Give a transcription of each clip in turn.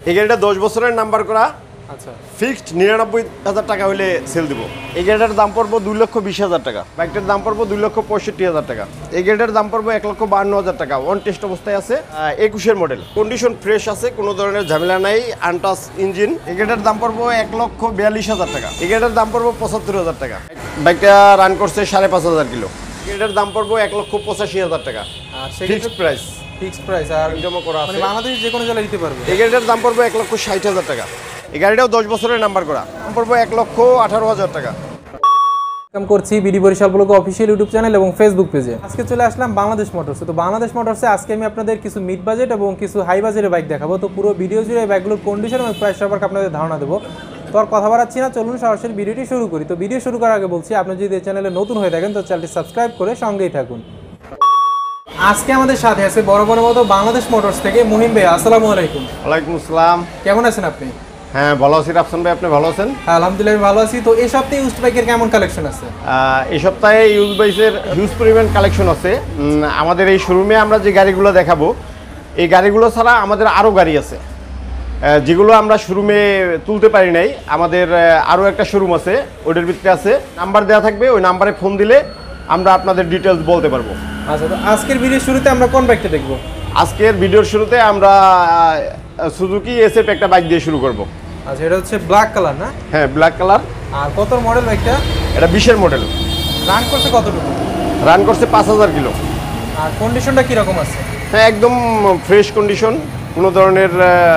এই গাড়িটা 10 বছরের নাম্বার করা। আচ্ছা, ফিক্সড 99,000 টাকা হলে সেল দিব। এই গাড়িটার দাম পড়বো 2,20,000 টাকা। বাইকটার দাম পড়বো 2,65,000 টাকা। এই গাড়িটার দাম পড়বো 1,52,000 টাকা। অন টেস্ট অবস্থায় আছে, 21-এর মডেল, কন্ডিশন ফ্রেশ আছে, কোনো ধরনের ঝামেলা নাই, আনটাচ ইঞ্জিন। এই গাড়িটার দাম পড়বো 1,42,000 টাকা। এই গাড়িটার দাম পড়বো 75,000 টাকা। বাইকটা রান করছে 5,500 কিলো। এটার দাম পড়বো 1,85,000 টাকা। Fixed price. ফিক্সড প্রাইস আর জমা করা আছে, মানে বাংলাদেশ যে কোনো জায়গায় নিতে পারবে। এই গাড়িটার দাম পড়বো 1,60,000 টাকা। এই গাড়িটাও 10 বছরের নাম্বার করা, দাম পড়বো 1,18,000 টাকা। কাম করছি BD Barishal blog official YouTube channel এবং ফেসবুক পেজে। আজকে চলে আসলাম বাংলাদেশ মোটরসে। তো বাংলাদেশ মোটরসে আজকে আমি আপনাদের কিছু মিড বাজেট এবং কিছু হাই বাজেটের বাইক দেখাবো। তো পুরো ভিডিও জুড়ে এই বাইকগুলোর কন্ডিশন এবং প্রাইস সম্পর্কে আপনাদের ধারণা দেবো। তো আর কথা বাড়াচ্ছি না, চলুন সরাসরি ভিডিওটি শুরু করি। তো ভিডিও শুরু করার আগে বলছি, আপনি যদি এই চ্যানেলে নতুন হয়ে থাকেন তো চ্যানেলটি সাবস্ক্রাইব করে সঙ্গেই থাকুন। আজকে আমাদের সাথে আছে বড় মতো বাংলাদেশ মোটরস থেকে মহিম ভাই। আসসালামু আলাইকুম। ওয়ালাইকুম আসসালাম। কেমন আছেন আপনি? হ্যাঁ, ভালো আছি রাফসুন ভাই, আপনি ভালো আছেন? হ্যাঁ, আলহামদুলিল্লাহ আমি ভালো আছি। তো এই সপ্তাহে ইউজড বাইকের কেমন কালেকশন আছে? এই সপ্তাহে ইউজ বাইকের হিউজ পরিমাণ কালেকশন আছে। আমাদের এই শোরুমে আমরা যে গাড়িগুলো দেখাবো, এই গাড়িগুলো ছাড়া আমাদের আরও গাড়ি আছে যেগুলো আমরা শোরুমে তুলতে পারি নাই। আমাদের আরও একটা শোরুম আছে, ওটার ভিতরে আছে, নাম্বার দেওয়া থাকবে, ওই নাম্বারে ফোন দিলে আমরা আপনাদের ডিটেলস বলতে পারবো। আচ্ছা, তো আজকের ভিডিওর শুরুতে আমরা কোন বাইকটা দেখবো? আজকের ভিডিওর শুরুতে আমরা সুজুকি এসএফ একটা বাইক দিয়ে শুরু করব। আচ্ছা, এটা হচ্ছে ব্ল্যাক কালার না? হ্যাঁ, ব্ল্যাক কালার। আর কত মডেল বাইকটা? এটা 20-এর মডেল। রান করছে কতটুকু? রান করছে 5,000 কিলো। আর কন্ডিশনটা কীরকম আছে? হ্যাঁ, একদম ফ্রেশ কন্ডিশন, কোনো ধরনের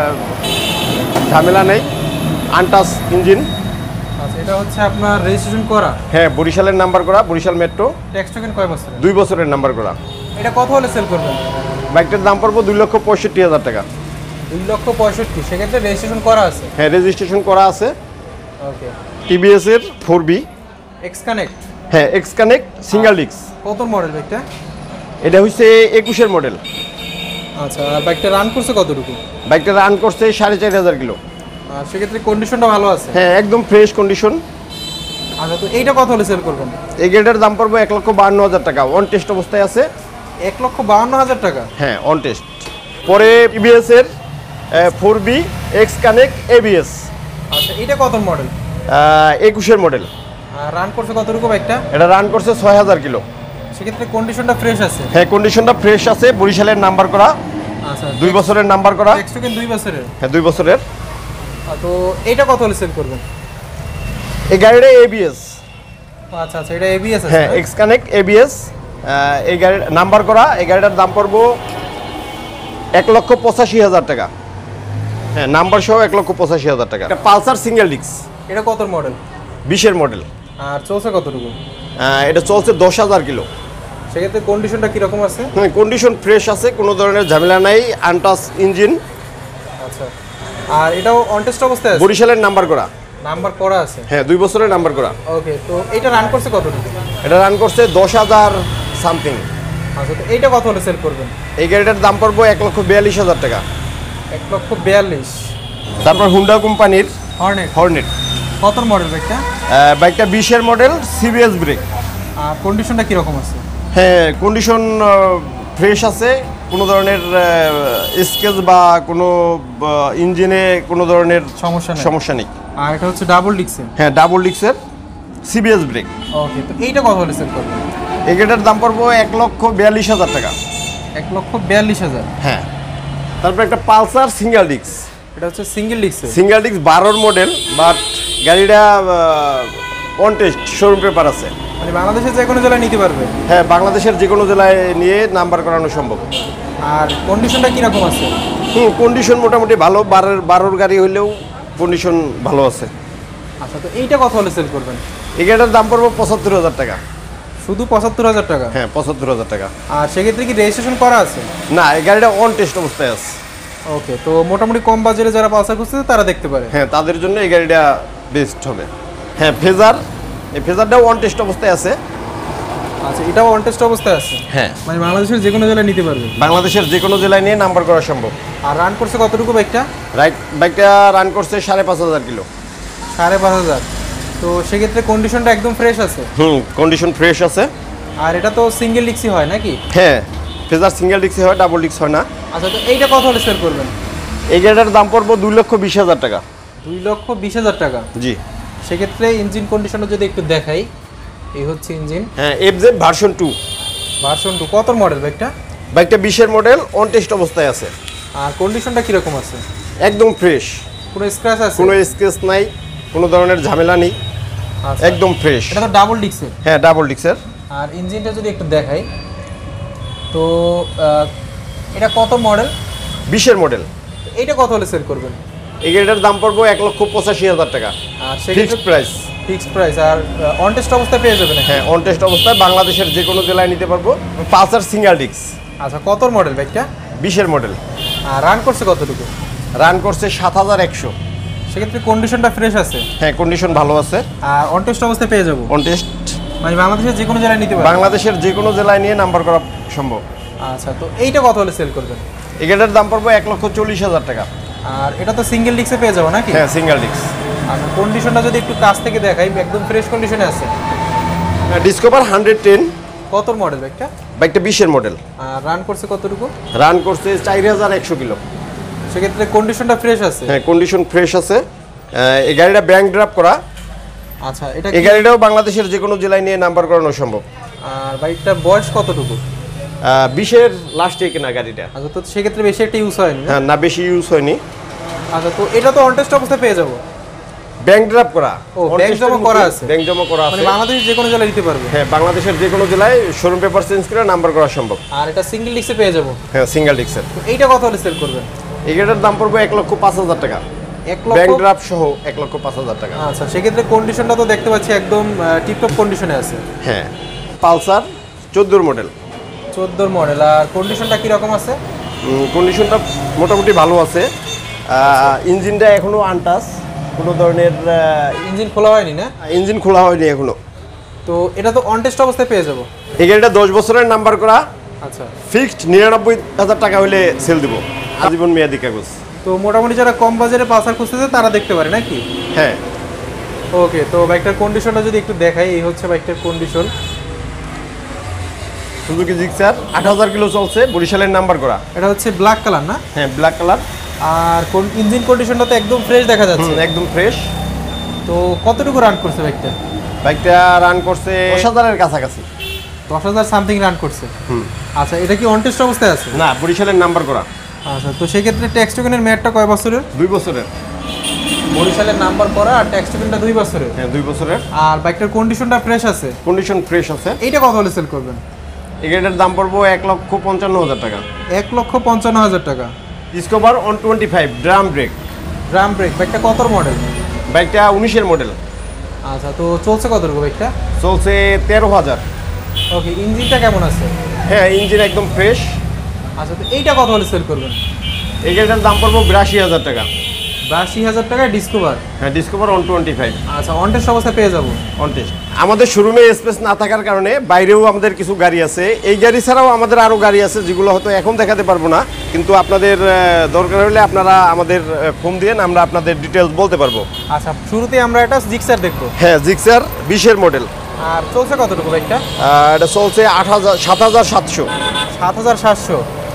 ঝামেলা নেই, আনটাচ ইঞ্জিন। আচ্ছা, এটা হচ্ছে আপনার রেজিস্ট্রেশন করা? হ্যাঁ, বরিশালের নাম্বার করা, বরিশাল মেট্রো। ট্যাক্স টোকেন কয় বছর? 2 বছরের নাম্বার করা। এটা কত হলে সেল করবেন? বাইকটার দাম পড়বো 2,65,000 টাকা। 2,65,000, সেক্ষেত্রে রেজিস্ট্রেশন করা আছে? হ্যাঁ, রেজিস্ট্রেশন করা আছে। ওকে। টিভিএস এর 4B। X connect? হ্যাঁ, এক্স কানেক্ট সিঙ্গেল ডিস্ক। কত মডেল বাইকটা? এটা হচ্ছে 21-এর মডেল। আচ্ছা, আর বাইকটা রান করছে কতটুকু? বাইকটা রান করছে 4,500 কিলো। আর সেক্ষেত্রে কন্ডিশনটা ভালো আছে? হ্যাঁ, একদম ফ্রেশ কন্ডিশন। আচ্ছা, তো এইটা কত হলে সেল করবেন? এই গাড়িটার দাম পড়বে 1,52,000 টাকা। অন টেস্ট অবস্থায় আছে। 1,52,000 টাকা? হ্যাঁ, অন টেস্ট। পরে টিভিএস এর 4B এক্স কানেক্ট ABS। আচ্ছা, এটা কত মডেল? 21-এর মডেল। আর রান করছে কতটুকু বাইকটা? এটা রান করছে 6,000 কিলো। সেক্ষেত্রে কন্ডিশনটা ফ্রেশ আছে? হ্যাঁ, কন্ডিশনটা ফ্রেশ আছে, বরিশালের নাম্বার করা। আচ্ছা, 2 বছরের নাম্বার করা। ট্যাক্স টোকেন 2 বছরের? হ্যাঁ, 2 বছরের। তো এইটা কত হলে সেল করবেন? এই গাড়িটা ABS। আচ্ছা আচ্ছা, এটা ABS আছে? হ্যাঁ, এক্স কানেক্ট ABS। এই গাড়ির নাম্বার করা। এই গাড়িটার দাম পড়বো 1,85,000 টাকা। হ্যাঁ, নাম্বার সহ 1,85,000 টাকা। এটা পালসার সিঙ্গেল ডিস্ক। এটা কত মডেল? 20-এর মডেল। আর চলছে কতটুকু? এটা চলছে 10,000 কিলো। সেক্ষেত্রে কন্ডিশনটা কীরকম আছে? হ্যাঁ, কন্ডিশন ফ্রেশ আছে, কোনো ধরনের ঝামেলা নাই, আনটাচ ইঞ্জিন। আচ্ছা, আর এটাও অন টেস্ট অবস্থায় আছে? বরিশালের নাম্বার করা। নাম্বার করা আছে? হ্যাঁ, 2 বছরের নাম্বার করা। ওকে, তো এইটা রান করছে কতটুকু? এটা রান করছে 10,000 সামথিং। আচ্ছা, তো এইটা কত হলে সেল করবেন? এই গাড়িটার দাম পড়বো 1,42,000 টাকা। 1,42,000। তারপর হুন্ডা কোম্পানির হর্নেট। কত মডেল বাইকটা? বাইকটা 20-এর মডেল, CBS ব্রেক। আর কন্ডিশনটা কীরকম আছে? হ্যাঁ, কন্ডিশন ফ্রেশ আছে, কোনো ধরনের স্কেচ বা কোনো ইঞ্জিনে কোনো ধরনের সমস্যা নেই। আর এটা হচ্ছে ডাবল ডিস্কের? হ্যাঁ, ডাবল ডিস্কের, CBS ব্রেক। ওকে, তো এইটা কত হলে সেল করবেন? এই গাড়িটার দাম পড়বো 1,42,000 টাকা। 1,42,000? হ্যাঁ। তারপর একটা পালসার সিঙ্গেল ডিস্ক। এটা হচ্ছে সিঙ্গেল ডিস্ক? সিঙ্গেল ডিস্ক 12-এর মডেল, বাট গাড়িটা অন টেস্ট, শোরুম পেপার আছে। মানে বাংলাদেশের যে কোনো জেলায় নিতে পারবে? হ্যাঁ, বাংলাদেশের যে কোনো জেলায় নিয়ে নাম্বার করানো সম্ভব। আর কন্ডিশনটা কীরকম আছে? কন্ডিশন মোটামুটি ভালো, 12-এর গাড়ি হইলেও কন্ডিশন ভালো আছে। আচ্ছা, তো এইটা কত হলে সেল করবেন? এই গাড়িটার দাম পড়বো 75,000 টাকা। শুধু 75,000 টাকা? হ্যাঁ, 75,000 টাকা। আর সেক্ষেত্রে কি রেজিস্ট্রেশন করা আছে? না, এই গাড়িটা অন টেস্ট অবস্থায় আছে। ওকে, তো মোটামুটি কম বাজারে যারা পালসার খুঁজছে তারা দেখতে পারে? হ্যাঁ, তাদের জন্য এই গাড়িটা বেস্ট হবে। হ্যাঁ, ফেজার, এই ফেজারটাও অন টেস্ট অবস্থায় আছে। আচ্ছা, এটাও অন টেস্ট অবস্থায় আছে? হ্যাঁ, মানে বাংলাদেশের যে কোনো জেলায় নিতে পারবে? বাংলাদেশের যে কোনো জেলায় নিয়ে নাম্বার করা সম্ভব। আর রান করছে কতটুকু বাইকটা? বাইকটা রান করছে 5,500 কিলো। 5,500? তো সেক্ষেত্রে কন্ডিশনটা একদম ফ্রেশ আছে? কন্ডিশন ফ্রেশ আছে। আর এটা তো সিঙ্গেল ডিস্কই হয় নাকি? হ্যাঁ, ফেজার সিঙ্গেল ডিস্কই হয়, ডাবল ডিস্ক হয় না। আচ্ছা, তো এইটা কত হলে সেল করবেন? এই গাড়িটার দাম পড়বো 2,20,000 টাকা। 2,20,000 টাকা। জি। সেক্ষেত্রে ইঞ্জিন কন্ডিশনটা যদি একটু দেখাই, এই হচ্ছে ইঞ্জিন। হ্যাঁ, FZ ভার্সন 2। ভার্সন 2 কত মডেল বাইকটা? বাইকটা 20-এর মডেল, অন টেস্ট অবস্থায় আছে। আর কন্ডিশনটা কিরকম আছে? একদম ফ্রেশ, কোনো স্ক্র্যাচ আছে? কোনো স্ক্র্যাচ নাই, কোনো ধরনের ঝামেলা নেই, একদম ফ্রেশ। এটা তো ডাবল ডিক্সের? হ্যাঁ, ডাবল ডিক্সের। আর ইঞ্জিনটা যদি একটু দেখাই, তো এটা কত মডেল? 20-এর মডেল। এইটা কত হলে সেল করবেন? এই গাড়িটার দাম পড়বো 1,85,000 টাকা। আর ফিক্সড প্রাইস। Fixed price. আর অন টেস্ট অবস্থায় পেয়ে যাবেন? হ্যাঁ, অন টেস্ট অবস্থায় বাংলাদেশের যে কোনো জেলায় নিতে পারবো। পালসার সিঙ্গেল ডিক্স। আচ্ছা, কত মডেল বাইকটা? 20-এর মডেল। আর রান করছে কতটুকু? রান করছে 7,100। সেক্ষেত্রে কন্ডিশনটা ফ্রেশ আছে? হ্যাঁ, কন্ডিশন ভালো আছে। আর অন টেস্ট অবস্থায় পেয়ে যাবো? অন টেস্ট মানে বাংলাদেশের যে কোনো জেলায় নিতে পারবো? বাংলাদেশের যে কোনো জেলায় নিয়ে নাম্বার করা সম্ভব। আচ্ছা, তো এইটা কত হলে সেল করবেন? এই গাড়িটার দাম পড়বো 1,40,000 টাকা। আর এটা তো সিঙ্গেল ডিক্সে পেয়ে যাবো নাকি? হ্যাঁ, সিঙ্গেল ডিক্স। আর কন্ডিশনটা যদি একটু কাছ থেকে দেখাই, একদম ফ্রেশ কন্ডিশনে আছে। ডিসকভার 110। কত মডেল বাইকটা? বাইকটা 20-এর মডেল। আর রান করছে কতটুকু? রান করছে 4,100 কিলো। সেক্ষেত্রে কন্ডিশনটা ফ্রেশ আছে? হ্যাঁ, কন্ডিশন ফ্রেশ আছে। এই গাড়িটা ব্যাংক ড্রাফট করা। আচ্ছা, এটা এই গাড়িটাও বাংলাদেশের যে কোনো জেলায় নিয়ে নাম্বার করানো সম্ভব। আর বাইকটার বয়স কতটুকু? 20-এর লাস্টে কেনা গাড়িটা। আচ্ছা, তো সেক্ষেত্রে বেশি একটা ইউজ হয়নি? হ্যাঁ, না, বেশি ইউজ হয়নি। আচ্ছা, তো এটা তো অন টেস্ট অবস্থায় পেয়ে যাবো? ব্যাংক ড্রাফট করা। ও, ব্যাংক জমা করা আছে? ব্যাংক জমা করা আছে। মানে বাংলাদেশের যে কোনো জেলায় দিতে পারবে? হ্যাঁ, বাংলাদেশের যে কোনো জেলায় শোরুম পেপার চেঞ্জ করে নাম্বার করা সম্ভব। আর এটা সিঙ্গেল ডিক্সে পেয়ে যাবো? হ্যাঁ, সিঙ্গেল ডিক্সের। তো এইটা কত হলে সেল করবেন? এই গাড়িটার দাম পড়বে 1,05,000 টাকা। 1 লক্ষ? ব্যাংক ড্রাফট সহ 1,05,000 টাকা। আচ্ছা, সেক্ষেত্রে কন্ডিশনটা তো দেখতে পাচ্ছি একদম টিপটপ কন্ডিশনে আছে। হ্যাঁ, পালসার 14-এর মডেল। 14 মডেল। আর কন্ডিশনটা কীরকম আছে? কন্ডিশনটা মোটামুটি ভালো আছে। ইঞ্জিনটা এখনো আনটাচ, কোনো ধরনের ইঞ্জিন খোলা হয়নি না? ইঞ্জিন খোলা হয়নি এখনো। তো এটা তো অন টেস্ট অবস্থায় পেয়ে যাবো? এই গাড়িটা 10 বছরের নাম্বার করা। আচ্ছা, ফিক্সড 99,000 টাকা হলে সেল দিব, আজীবন মেয়াদি কাগজ। তো মোটামুটি যারা কম বাজারে পালসার খুঁজতেছে তারা দেখতে পারে নাকি? হ্যাঁ। ওকে, তো বাইকটার কন্ডিশনটা যদি একটু দেখাই, এই হচ্ছে বাইকটার কন্ডিশন। সুজুকি জিক্সার 8,000 কিলো চলছে, বরিশালের নাম্বার করা। এটা হচ্ছে ব্ল্যাক কালার না? হ্যাঁ, ব্ল্যাক কালার। আর ইঞ্জিন কন্ডিশনটা তো একদম ফ্রেশ দেখা যাচ্ছে। একদম ফ্রেশ। তো কতটুকু রান করছে বাইকটা? বাইকটা রান করছে 10,000-এর কাছাকাছি। 10,000 সামথিং রান করছে। আচ্ছা, এটা কি অন টেস্ট অবস্থায় আছে? না, বরিশালের নাম্বার করা। আচ্ছা, তো সেক্ষেত্রে ট্যাক্স টোকেনের মেয়াদটা কয় বছরের? 2 বছরের। বরিশালের নাম্বার করা আর ট্যাক্স টোকেনটা 2 বছরের? হ্যাঁ, 2 বছরের। আর বাইকটার কন্ডিশনটা ফ্রেশ আছে? কন্ডিশন ফ্রেশ আছে। এইটা কত হলে সেল করবেন? এই গাড়িটার দাম পড়বো 1,55,000 টাকা। 1,55,000 টাকা। Discover 125 drum brake. Drum brake. বাইকটা কত মডেল? বাইকটা 19-এর মডেল। আচ্ছা, তো চলছে কতটুকু বাইকটা? চলছে 13,000। ওকে, ইঞ্জিনটা কেমন আছে? হ্যাঁ, ইঞ্জিন একদম ফ্রেশ। আচ্ছা, তো এইটা কত হলে সেল করবেন? এই গাড়িটার দাম পড়বো 82,000 টাকা। 82,000 টাকায় ডিসকভার? হ্যাঁ, ডিসকভার 125। আচ্ছা, অন টেস্ট অবস্থায় পেয়ে যাবো? On test. আমাদের শোরুমে স্পেস না থাকার কারণে বাইরেও আমাদের কিছু গাড়ি আছে। এই গাড়ি ছাড়াও আমাদের আরও গাড়ি আছে, যেগুলো হয়তো এখন দেখাতে পারবো না, কিন্তু আপনাদের দরকার হলে আপনারা আমাদের ফোন দিয়ে আমরা আপনাদের ডিটেলস বলতে পারবো। আচ্ছা, শুরুতে আমরা একটা জিক্সার দেখবো। হ্যাঁ, জিক্সার 20-এর মডেল। আর চলছে কতটুকু বাইকটা? এটা চলছে 7,700। 7,700।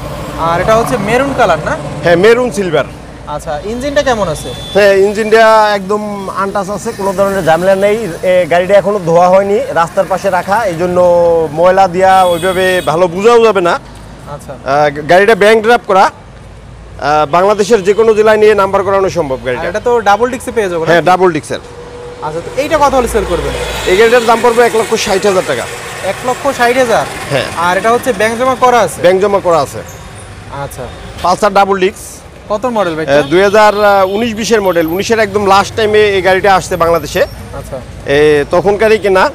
আর এটা হচ্ছে মেরুন কালার না? হ্যাঁ, মেরুন সিলভার। আচ্ছা, ইঞ্জিনটা কেমন আছে? হ্যাঁ, ইঞ্জিনটা একদম আনটাচ আছে, কোনো ধরনের ঝামেলা নেই। গাড়িটা এখনো ধোয়া হয়নি, রাস্তার পাশে রাখা, এই জন্য ময়লা দিয়া ওইভাবে ভালো বোঝাও যাবে না। আচ্ছা, গাড়িটা ব্যাংক ড্রাফট করা, বাংলাদেশের যে কোনো জেলায় নিয়ে নাম্বার করানো সম্ভব গাড়িটা। এটা তো ডাবল ডিক্সে পেয়ে যাবো? হ্যাঁ, ডাবল ডিক্সের। আচ্ছা, তো এইটা কত হলে সেল করবেন? এই গাড়িটার দাম পড়বে 1,60,000 টাকা। 1,60,000? হ্যাঁ। আর এটা হচ্ছে ব্যাংক জমা করা আছে? ব্যাংক জমা করা আছে। আচ্ছা, পালসার ডাবল ডিক্স। কত মডেল ভাই? 2019-20-এর মডেল। 19-এর একদম লাস্ট টাইমে এই গাড়িটা আসছে বাংলাদেশে। আচ্ছা, তখনকারই কেনা।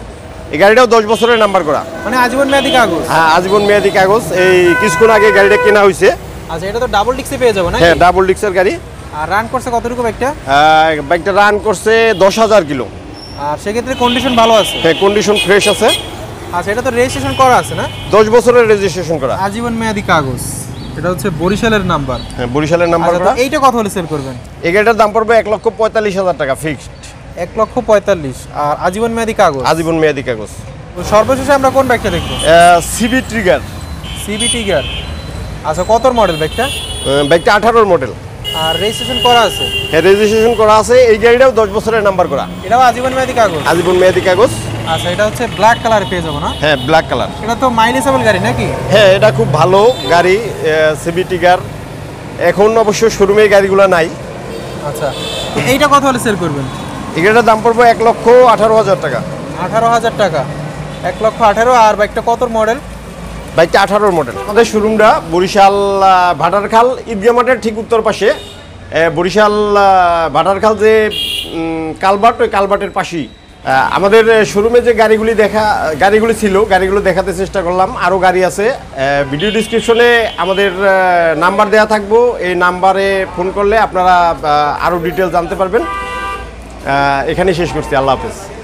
এই গাড়িটাও 10 বছরের নাম্বার করা, মানে আজীবন মেয়াদি কাগজ? হ্যাঁ, আজীবন মেয়াদি কাগজ। এই কিছুক্ষণ আগে গাড়িটা কেনা হয়েছে। আচ্ছা, এটা তো ডাবল ডিক্সে পেয়ে যাবো না? হ্যাঁ, ডাবল ডিক্সের গাড়ি। আর রান করছে কতটুকু বাইকটা? বাইকটা রান করছে 10,000 কিলো। আর সেক্ষেত্রে কন্ডিশন ভালো আছে? হ্যাঁ, কন্ডিশন ফ্রেশ আছে। আচ্ছা, এটা তো রেজিস্ট্রেশন করা আছে না? 10 বছরের রেজিস্ট্রেশন করা, আজীবন মেয়াদি কাগজ। এটা হচ্ছে বরিশালের নাম্বার। হ্যাঁ, বরিশালের নাম্বার। আচ্ছা, তো এইটা কত হলে সেল করবেন? এই গাড়িটার দাম পড়বে 1,45,000 টাকা ফিক্সড। 1,45,000। আর আজীবন মেয়াদি কাগজ? আজীবন মেয়াদি কাগজ। তো সর্বশেষে আমরা কোন বাইকটা দেখবো? CB Trigger. CB Trigger. আচ্ছা, কত মডেল বাইকটা? বাইকটা 18-এর মডেল। আর রেজিস্ট্রেশন করা আছে? হ্যাঁ, রেজিস্ট্রেশন করা আছে। এই গাড়িটাও 10 বছরের নাম্বার করা। এটাও আজীবন মেয়াদি কাগজ? আজীবন মেয়াদি কাগজ। আচ্ছা, এটা হচ্ছে ব্ল্যাক কালার পেয়ে যাবো না? হ্যাঁ, ব্ল্যাক কালার। এটা তো মাইলেজেবল গাড়ি নাকি? হ্যাঁ, এটা খুব ভালো গাড়ি, সিবি টিগার। এখন অবশ্য শোরুমে গাড়িগুলো নাই। আচ্ছা, এইটা কত হলে সেল করবেন? এই গাড়িটার দাম পড়বে 1,18,000 টাকা। 18,000 টাকা? 1,18,000। আর বাইকটা কত মডেল? বাইকটা 18 মডেল। আমাদের শোরুমটা বরিশাল ভাটারখাল ঈদগাহ মাঠের ঠিক উত্তর পাশে। বরিশাল ভাটারখাল যে কালভার্ট, ওই কালভার্টের পাশেই আমাদের শোরুমে যে গাড়িগুলি ছিল, গাড়িগুলো দেখাতে চেষ্টা করলাম। আরও গাড়ি আছে। ভিডিও ডিসক্রিপশনে আমাদের নাম্বার দেওয়া থাকবো। এই নাম্বারে ফোন করলে আপনারা আরও ডিটেল জানতে পারবেন। এখানেই শেষ করছি। আল্লাহ হাফেজ।